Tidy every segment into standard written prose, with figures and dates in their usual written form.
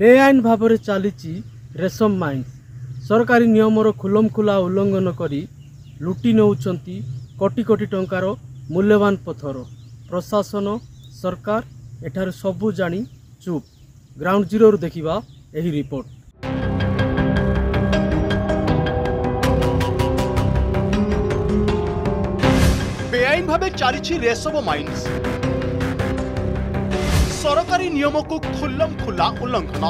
बेआईन भाव में चली रेशम माइन्स सरकारी नियमर खुलमखुला उल्लंघन करी लुटी नौचंती कोटी कोटी टंकार मूल्यवान पथर। प्रशासन सरकार एठार सबू जानी चुप। ग्राउंड जीरो देखिबा एही रिपोर्ट। बेआईन भावे चली रेशम माइन्स सरकारी नियम को खुल्लम खुला उल्लंघन।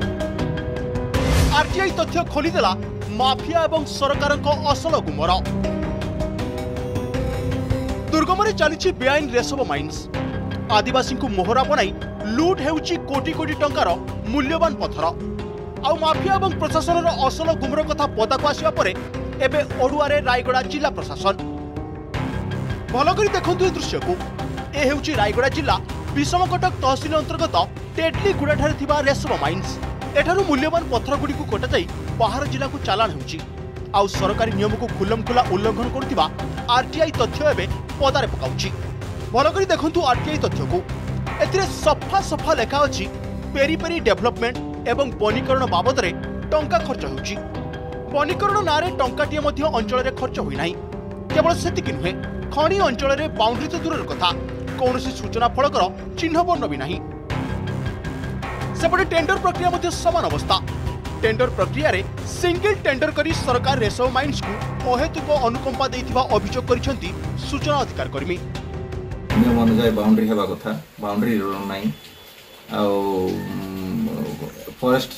आरटीआई तथ्य खोलीदेला माफिया एवं सरकार असल गुमर। दुर्गम चली बेआईन रेशम माइन्स आदिवासी को मोहरा बनाई लुट हेउची कोटी कोटी टंकार मूल्यवान पथर। आउ माफिया एवं प्रशासन असल गुमर कथा पदाक आसिबा परे एबे ओडुआरे रायगड़ा जिला प्रशासन। भलकरी देखंतु ए दृश्य को। ए हेउची रायगड़ा जिला विषमकटक तहसिल अंतर्गत टेडलीगुड़ा ठारे थिबा रेशम माइन्स। एठारु मूल्यवान पत्थर गुडी को कटा जाई बाहर जिला को चालान हेउची। आउ सरकारी नियम को खुल्लमखुला उल्लंघन करथिबा आरटीआई तथ्य एबे पदारे पकाउची। भलकरी देखंतु आरटीआई तथ्य को। एथिरे सफा सफा लेखा अछि पेरी पेरी डेवलपमेंट एवं वनीकरण बाबद रे टंका खर्च हेउची। वनीकरण नारे टंकाटिए मध्य अंचल रे खर्च होई नाही। केवल सेतिकि नुहे खणी अंचल रे बाउंड्री तो दूर कथा कौनसी सूचना फलकर चिन्ह बर्ण भी नहीं। सेपटे टेंडर प्रक्रिया मध्य समान अवस्था। टेंडर प्रक्रिया रे सिंगल टेंडर करी सरकार रेशम माइन्स को अहेतुक अनुकंपा देथिबा अभियोग करिसेंती सूचना अधिकार कर्मी। नियम अनुसार बाउंड्री हेबा कथा बाउंड्री नाही। आ फॉरेस्ट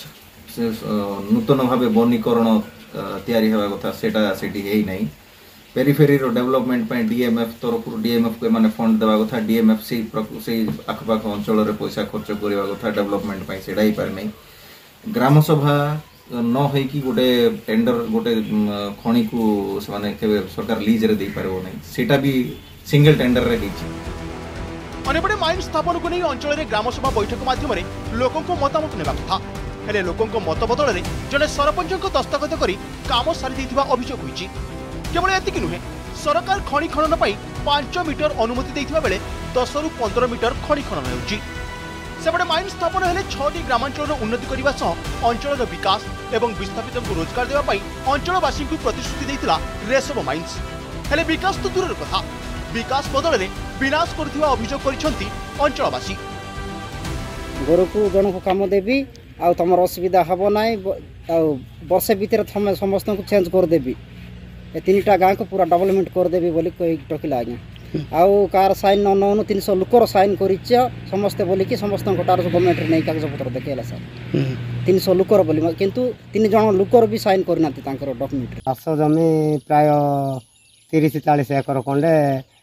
नूतन भावे वनीकरण तैयारी हेबा कथा सेटा सेठी हेई नाही। पेरीफेरी डेवलपमेंट डीएमएफ तरफ डीएमएफ को माने फंड देवा कथा डीएमएफ से आखपाख अंचल रे पैसा खर्च करवा कथा डेवलपमेंट से ही पारे नहीं। ग्राम सभा न होई कि गोटे टेंडर गोटे खणी को माने केबे सरकार लीज रे दे पारबो नहीं। सेटा भी सिंगल टेंडर रे दैछि। अनेपटे माइन स्थापन को नहीं अंचल रे ग्राम सभा बैठक माध्यम रे लोकों को मतामत नेबा कथा हेले लोकों को मत बदल रे जने सरपंच को दस्तखत करी काम सारी दैथिबा अभियोग होईछि। केवल एतिक नुहे सरकार खଣି खनन पाई 5 मीटर अनुमति देथिबा बेले 10 रु 15 मीटर खଣି खनन हेउची। सेपटे माइन स्थापन हेले 6टी ग्रामांचल उन्नति करबा सह अंचल विकास एवं विस्थापित को रोजगार देवा पाई अंचलवासी को प्रतिश्रुति देथिला रेशम माइन्स। हेले विकास तो दूर कथा विकास बदल रे विनाश करथिबा अभियोग करिसंती अंचलवासी। गोरु को जन को काम देबी आ तमर असुविधा हबो नाही आ वर्ष भीतर हम समस्त को चेंज कर देबी। ए 3टा गाँ को पूरा डेवलपमेंट कर देबी बोली कहि टकिला आज्ञा। आउ कार साइन न नौनु 300 लुकर साइन करिछ समस्त बोली कि समस्त कोटार गवर्नमेंट रे नै कागज पत्र देखेला सर 300 लुकर बोली किंतु 3 जण लुकर भी साइन करनाती तांकर डॉक्यूमेंट। आस जमी प्राय 30-40 एकर खंडे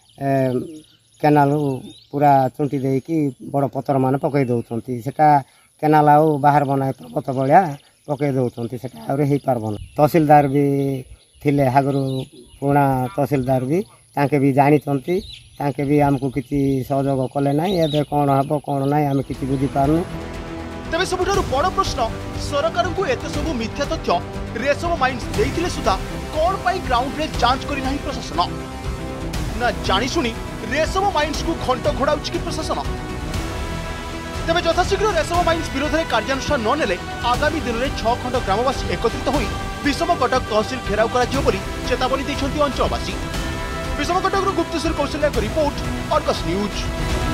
केनाल पूरा चुंटी दे कि बड़ पत्थर मान पकई दउछंती। सेटा केनाल आउ बाहर बनाए पर्वत बलिया पकई दउछंती। सेटा आउरे हे पारबन। तहसीलदार भी थिले हागरू पुराना तहसीलदार भी तांके भी जानिचंती तांके भी हमको किसी सहयोग कले नाही। एबे कोन हबो कोन नाही हम किसी बुझी पारनु। तबे सबुठारु बड़ प्रश्न सरकार को एते सब मिथ्या तथ्य रेशम माइन्स देइथिले सुधा कोन पाई ग्राउंड रे जांच करी नाही प्रशासन ना जानी सुनी रेशम माइन्स को घंट घोड़ाउछि कि प्रशासन। तबे यथाशीघ्र रेशम माइन्स विरोध में कार्यानुष्ठान न नेले आगामी दिन में 6 खंड ग्रामवासी एकत्रित होई विषमकटक तहसिल घेराव करा बोली चेतावनी दैछंती अंचलवासी। विषमकटक गुप्तेश्वर कौशल्या को रिपोर्ट अर्गस न्यूज।